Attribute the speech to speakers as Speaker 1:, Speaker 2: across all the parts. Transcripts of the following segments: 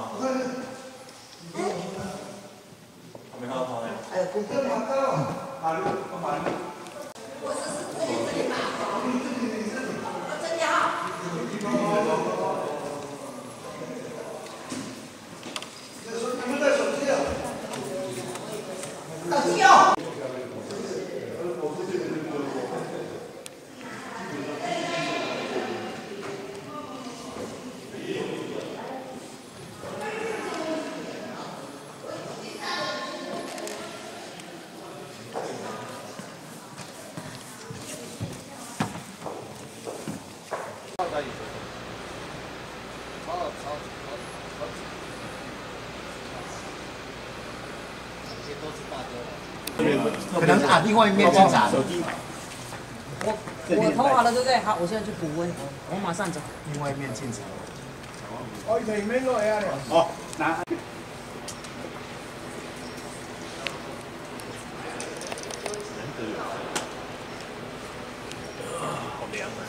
Speaker 1: 我看看。没看到他呢。哎，不要马到，马路。我只是这里嘛。这里啊。这说你们带手机啊？手机哦。
Speaker 2: 可能啊，另外一面进场。
Speaker 3: 我投好了，对不对？好，我现在去补温，我马上走。
Speaker 2: 另外一面进场。
Speaker 4: 哦，前面落下了。
Speaker 2: 哦，拿。
Speaker 1: 好凉啊！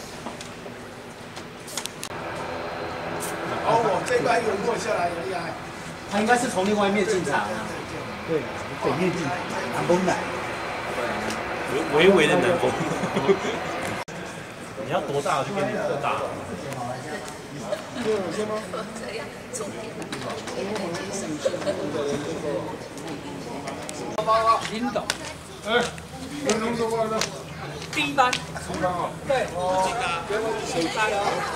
Speaker 4: 哦，这边有落下来，厉害。
Speaker 2: 他应该是从另外一面进场。对，北面进场，南风来。
Speaker 1: 微微的南风。你要多大就给你多大。
Speaker 4: 有些吗？
Speaker 5: 这样重点。
Speaker 3: 领导。
Speaker 4: 哎，有弄什么的？
Speaker 3: 第一班。
Speaker 4: 第一班啊？
Speaker 3: 对。
Speaker 4: 哦。
Speaker 3: 第一班。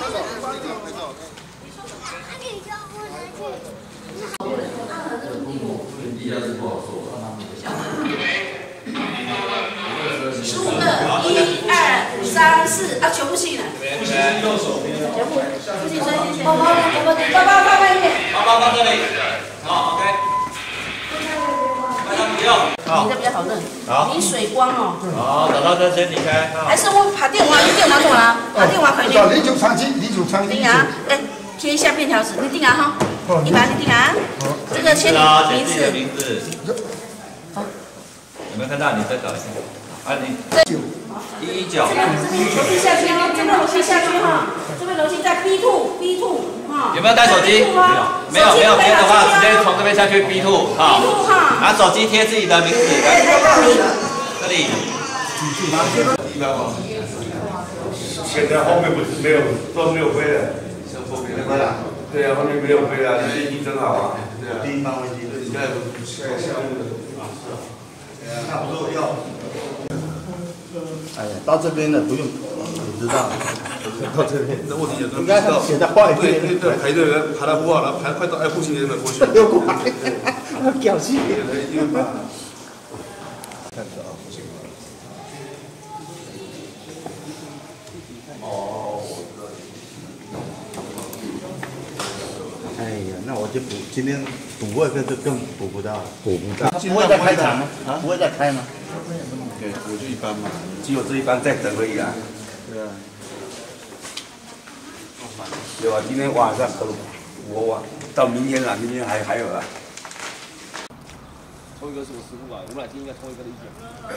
Speaker 5: 数个1、2、3、4啊，全部信了。
Speaker 1: 右手边。
Speaker 5: 全部，自己随便。包包放外面。
Speaker 1: 包包放这里。好 ，OK。慢慢不用。
Speaker 5: 你这比较好认。好。你水光哦。
Speaker 1: 好，找到这先离开。
Speaker 5: 还是我把电话做啦？把电话可以。
Speaker 2: 你就长期，你就长期。
Speaker 5: 定啊，哎，贴一下便条纸，你定啊哈。你把你定啊。这个签名字。
Speaker 1: 名字。好。有没有看到？你再找一下。啊，你。119。
Speaker 5: 楼梯下去，这边楼梯下去哈，这边楼梯在 B2 哈。有
Speaker 1: 没有带手机？没有的话，直接从这边下去 B2 哈。B2 哈。拿手机贴自己的名字。这里。
Speaker 6: 现在后面不是没有，都没有飞了。没飞了。对啊，后面没有飞了，你运气真好啊。对啊。第一班飞机，对，现在下午的啊，是差不多要。
Speaker 2: 哎呀，到这边了不用，你知道。
Speaker 6: 到这边，那问题有
Speaker 2: 应该写在外面。
Speaker 6: 对，排队人排得不好，然后排快到复兴人了过去。
Speaker 2: 又过来，屌丝。
Speaker 6: 看着啊，复兴。
Speaker 2: 哦。哎呀，那我就补，今天补2个就更补不到，补不到。不会再开场吗？啊，不会再开吗？
Speaker 6: 对，我就一班嘛，只有这一班在等而已啊。对啊。有啊，今天晚上我到明天了，明天还有啊。
Speaker 7: 抽一个是我师傅吧，我们俩今天应该抽一个的意见。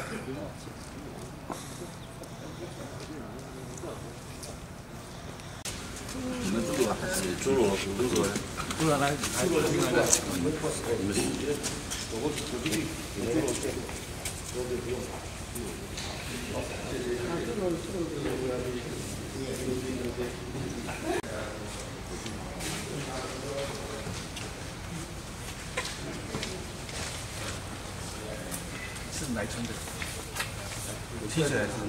Speaker 6: 你们猪肉还是猪肉？猪肉来，另外的，你们我决定，猪肉片，猪肉不用。是来春的，听起来是，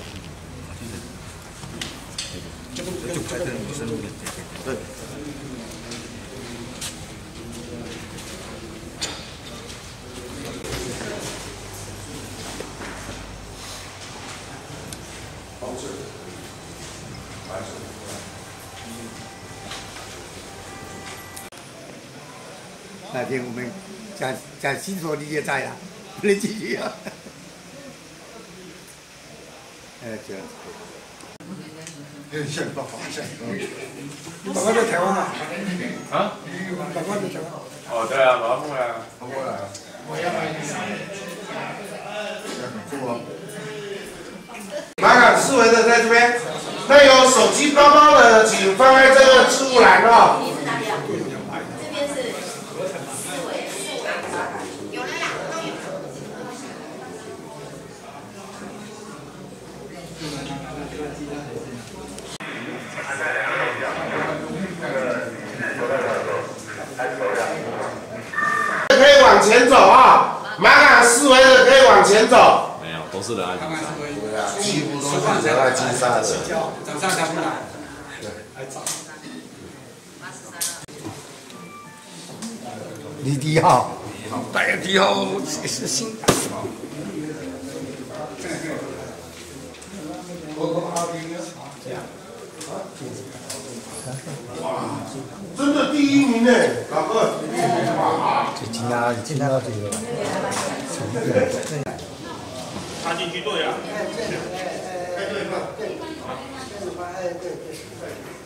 Speaker 6: 就排在女生路边，对。
Speaker 2: 那天我们讲清楚，你也在啦，不能继续啊。这样子。像爸爸像。爸爸在台湾嘛？
Speaker 6: 啊？
Speaker 2: 爸爸在台湾。
Speaker 6: 哦，对啊，爸爸过来啊，他过来啊。
Speaker 2: 很酷啊。
Speaker 4: 马杆思维的在这边，那有手机包包的，请放在这个置物栏哦。
Speaker 5: 这边是
Speaker 4: 往前走啊！马港思维的可以往前走。
Speaker 7: 没有，都是人爱金沙。
Speaker 4: 对啊，几乎都是人爱金沙的。
Speaker 1: 早上才不来，还早。
Speaker 2: 你第号，
Speaker 1: 大家第号是新。
Speaker 4: 真的第一名呢，老哥。
Speaker 2: 进到这个。
Speaker 6: 插进去对啊。
Speaker 1: 对。